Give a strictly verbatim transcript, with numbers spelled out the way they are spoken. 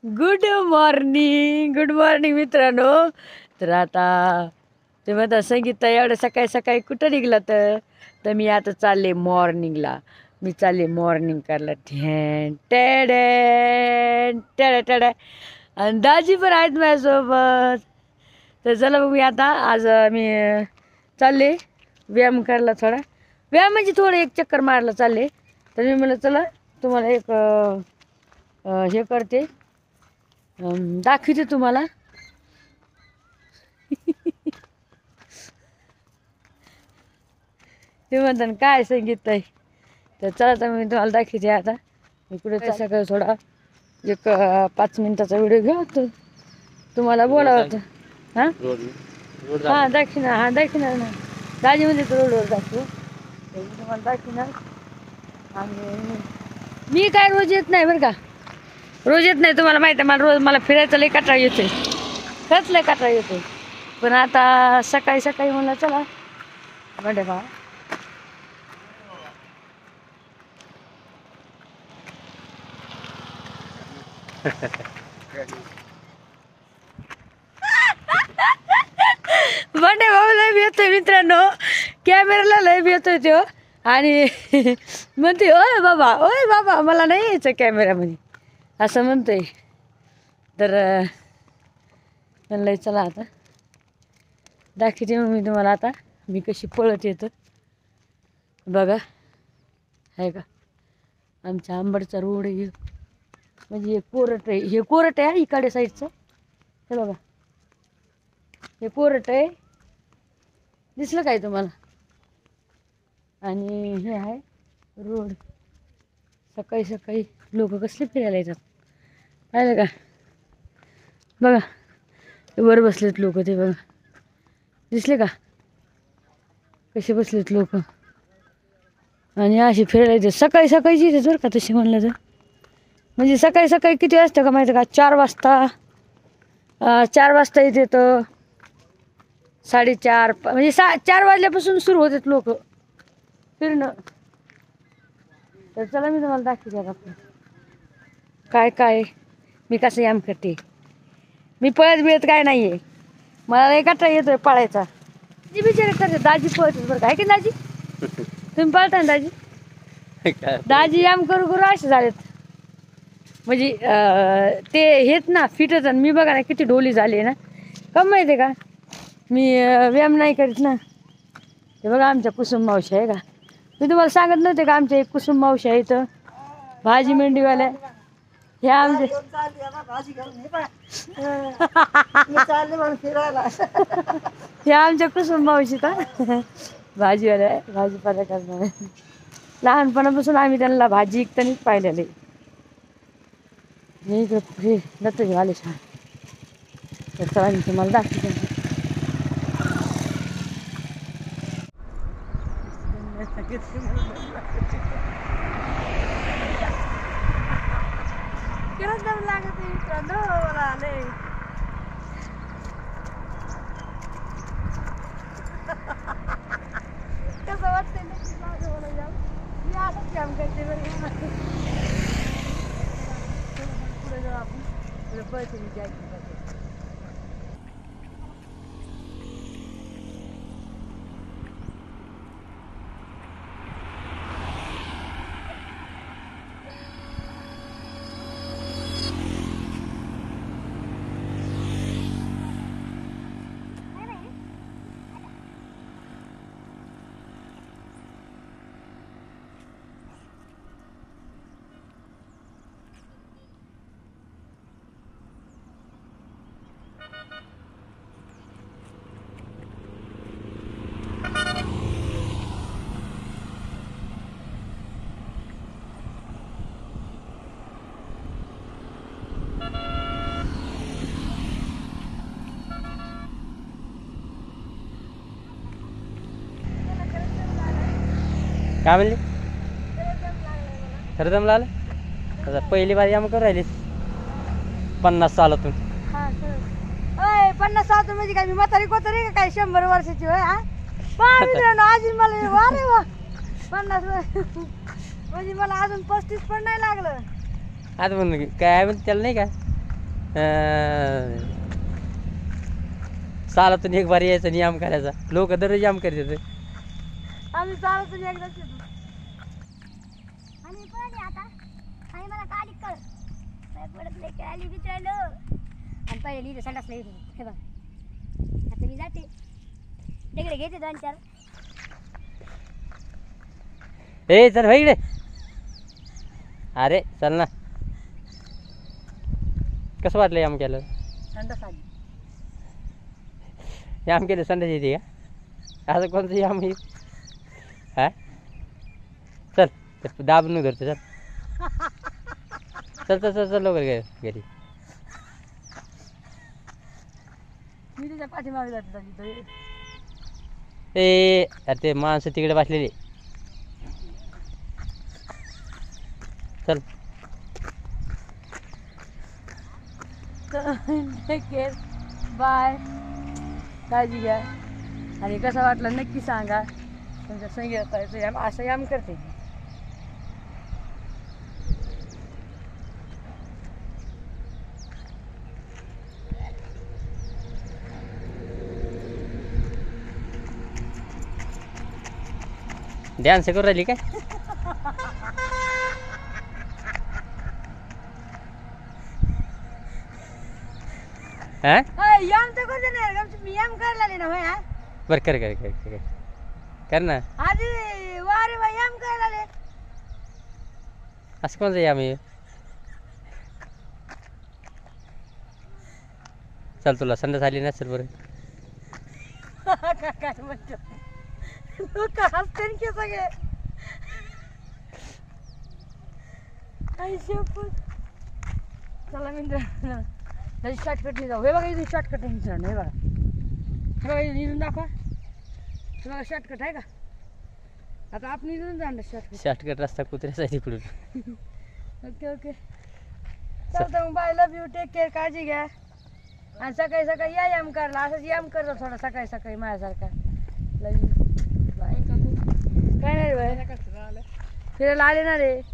Good morning good morning मित्रांनो. तर आता ते म्हणतात संगीता एवढं सकाळी सकाळी कुठं निघला तर तर मी आता चालले मॉर्निंगला. मी चालले मॉर्निंग करायला. ठॅन टॅडॅन टॅडॅ टॅडॅ आणि दाजी पण आहेत माझ्यासोबत. तर चला बघ मी आता आज मी चालले व्यायाम करायला. थोडा व्यायाम म्हणजे थोडं एक चक्कर मारायला चालले. तर मी म्हणलं चला तुम्हाला एक हे करते, दाखवते तुम्हाला. ते म्हणतात काय संगीत आहे. तर चला तर मी तुम्हाला दाखवते. आता मी कुठे सकाळी थोडा एक पाच मिनिटाचा व्हिडिओ घेऊ तुम्हाला बोलावं होतं. हां हां दाखवणार हां दाखवणार ना दाजी म्हणजे तर रोडवर दाखवू तुम्हाला दाखवणार. आणि मी काय रोज येत नाही बरं का, रोज येत नाही. तुम्हाला माहिती आहे मला रोज मला फिरायचं लई कटाळा येतोय, खरंच लई कटाळा येतोय. पण आता सकाळी सकाळी म्हणलं चला बंडे बा. बंडे भाऊ लय भेटतोय मित्रांनो, कॅमेराला लय भेटतोय तो. आणि म्हणते ओय बाबा ओय बाबा मला नाही यायचं कॅमेरामध्ये असं म्हणतोय. तर म्हणलं चला आता दाखवते मग मी तुम्हाला आता मी कशी पळत येतं. बघा आहे का आमच्या आंबडचा रोड आहे. म्हणजे हे कोरट आहे, हे कोरट आहे इकडे साईडचं. हे बघा हे कोरट आहे, दिसलं काय तुम्हाला. आणि हे आहे रोड. सकाळी सकाळी लोक कसले फिरायला येतात पाहिलं का. बघा वर बसलेत लोक, ते बघा दिसले का कसे बसलेत लोक. आणि अशी फिरायला येते सकाळी सकाळीच येते बरं का. तशी म्हणलं तर म्हणजे सकाळी सकाळी किती वाजता का माहिती का, चार वाजता चार वाजता येते. तर साडेचार म्हणजे सा चार वाजल्यापासून सुरू होतात लोक फिरणं. तर चला मी तुम्हाला दाखवते आता काय काय मी कसं याम करते. मी पळत बिळत काय नाही आहे, मला लय कटाळा येतोय पळायचा. जी बिचारे करते दाजी पळतच बरं का, आहे की दाजी. तुम्ही पळता ना दाजी. दाजी याम करू करू असे झालेत म्हणजे ते हेच ना फिटच. मी बघा ना किती ढोली झाली ना, कम माहिती आहे का मी व्यायाम नाही करीत ना. हे बघा आमच्या कुसुम मावशी आहे का, मी तुम्हाला सांगत नव्हते का आमच्या एक कुसुम मावशी आहे इथं भाजी मंडीवाल्या. हे आमचे हे आमच्या कुसुम मावशी का भाजीवाल्या भाजीपाला करणार. लहानपणापासून आम्ही त्यांना भाजी विकतानीच पाहिलेलं आहे. मी इकडे हे दत्त आले छान. तर चला मी तुम्हाला दाखवते. खरंच दम लागत मित्रांनो मला लय. कसं वाटतंय नक्कीच माझं मला जाम. मी आताच काम करते बरं. पुढे जाऊ आपण पुढे पळते मी जायची. काय म्हणली खरं दम लागलं. आता पहिली बारी आम्ही करू राहिलीस पन्नास सालातून. पन्नास सालातून म्हणजे काय मी म्हातारी कोतारी का काय शंभर वर्षाची होय. पहा मित्रांनो अजून मला वा रे वा पन्नास म्हणजे मला अजून पस्तीस पण नाही लागलं. आता म्हणून काय म्हणते त्याला नाही का अं, सालातून एक बार यायचं आणि याम करायचा. लोक दररोज याम करतात. आम्ही चालत एकदाच येतो. आणि पळाली आता आणि मला काली कळ पडत नाही काली विचारलं आणि पहिले लिहिलं संडासला येतो हे बघ आता मी जाते तिकडे घेते दोन चार ए चल भाई इकडे. अरे चल ना. कसं वाटलं याम केलं? संडास आली. याम केलं संडास येते का? असं कोणतं याम आहे? हा चल ते दाबून धरतो. चल चल चल चल चल लवकर घे घरी. मी त्याच्या पाठीमागे जाते तिथे. ए अरे ते माणसं तिकडे बसलेली. चल टेक केअर बाय. काळजी घ्या आणि कसं वाटलं नक्की सांगा. तुमच्या संगीत याम असं याम करते. डान्स करू राहिली काय? हा हाय, याम तर करते ना आमची मी याम करायला आले ना होय. हा बरं कर कर कर कर कर ना. आधी वारे वा याम करायला आले. असं कोणतं याम आहे? चल तुला संडास आली नसेल बरं. काय म्हणतो लोक हसते की सगळे. आई शपथ. चला मित्र त्याची शॉर्टकटने जाऊ. हे बघा इथून शॉर्टकट आहे मित्रांनो. हे बघा हे बघा इथून दाखवा. हे बघा शॉर्टकट आहे का? आता आपण इथून जाणार शॉर्टकट. शॉर्टकट रस्ता कुत्र्याचा आहे तिकडून. ओके ओके चालतं मग. Bye love you. Take care. काळजी घ्या आणि सकाळी सकाळी या याम करायला. असंच याम करतो थोडा सकाळी सकाळी माझ्यासारखा. Love you bye. काय नाही रे बाय फिरायला आले ना रे.